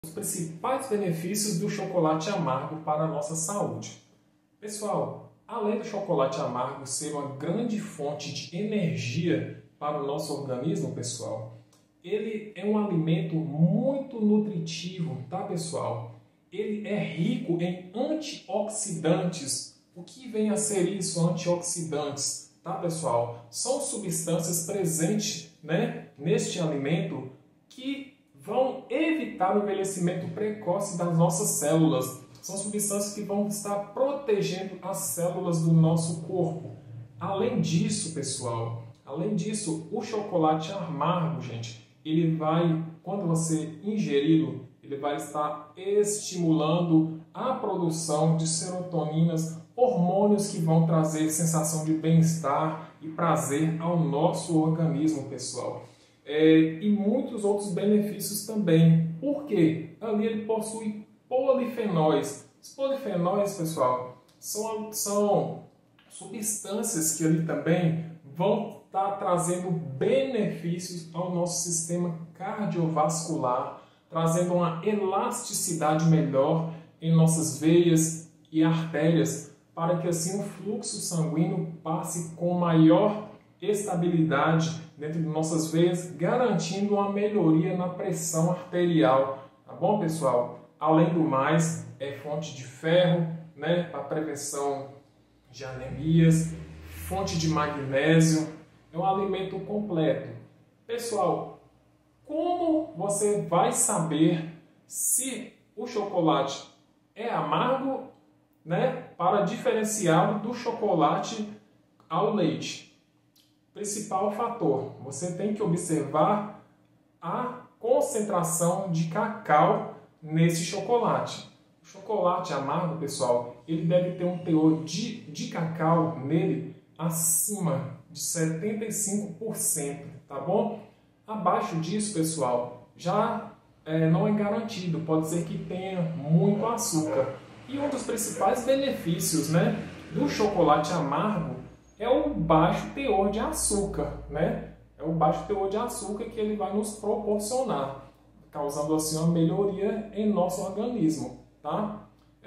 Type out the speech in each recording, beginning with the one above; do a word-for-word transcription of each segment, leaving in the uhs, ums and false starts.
Os principais benefícios do chocolate amargo para a nossa saúde. Pessoal, além do chocolate amargo ser uma grande fonte de energia para o nosso organismo, pessoal, ele é um alimento muito nutritivo, tá, pessoal? Ele é rico em antioxidantes. O que vem a ser isso, antioxidantes? Tá, pessoal? São substâncias presentes, né, neste alimento que vão evitar o envelhecimento precoce das nossas células. São substâncias que vão estar protegendo as células do nosso corpo. Além disso, pessoal, além disso, o chocolate amargo, gente, ele vai, quando você ingeri-lo, ele vai estar estimulando a produção de serotoninas, hormônios que vão trazer sensação de bem-estar e prazer ao nosso organismo, pessoal. É, e muitos outros benefícios também. Por quê? Ali ele possui polifenóis. Os polifenóis, pessoal, são, são substâncias que ali também vão estar trazendo benefícios ao nosso sistema cardiovascular, trazendo uma elasticidade melhor em nossas veias e artérias, para que assim o fluxo sanguíneo passe com maior estabilidade dentro de nossas veias, garantindo uma melhoria na pressão arterial. Tá bom, pessoal? Além do mais, é fonte de ferro, né, para prevenção de anemias, fonte de magnésio, é um alimento completo. Pessoal, como você vai saber se o chocolate é amargo, né, para diferenciá-lo do chocolate ao leite? Principal fator, você tem que observar a concentração de cacau nesse chocolate. O chocolate amargo, pessoal, ele deve ter um teor de, de cacau nele acima de setenta e cinco por cento, tá bom? Abaixo disso, pessoal, já é, não é garantido, pode ser que tenha muito açúcar. E um dos principais benefícios, né, do chocolate amargo é o baixo teor de açúcar, né? É o baixo teor de açúcar que ele vai nos proporcionar, causando assim uma melhoria em nosso organismo, tá?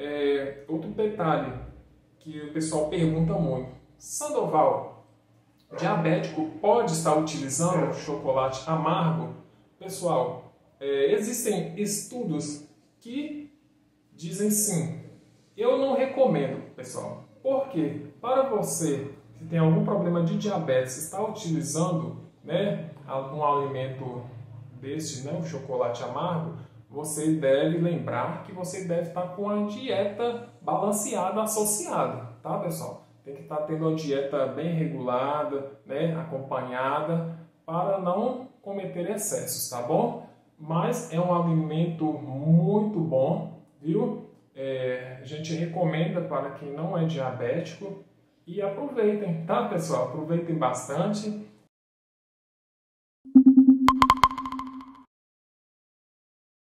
É, outro detalhe que o pessoal pergunta muito: Sandoval, diabético pode estar utilizando chocolate amargo? Pessoal, é, existem estudos que dizem sim. Eu não recomendo, pessoal. Por quê? Para você que tem algum problema de diabetes, está utilizando, né, algum alimento deste, né, o chocolate amargo, você deve lembrar que você deve estar com a dieta balanceada associada, tá, pessoal? Tem que estar tendo uma dieta bem regulada, né, acompanhada, para não cometer excessos, tá bom? Mas é um alimento muito bom, viu? É, a gente recomenda para quem não é diabético. E aproveitem, tá, pessoal? Aproveitem bastante.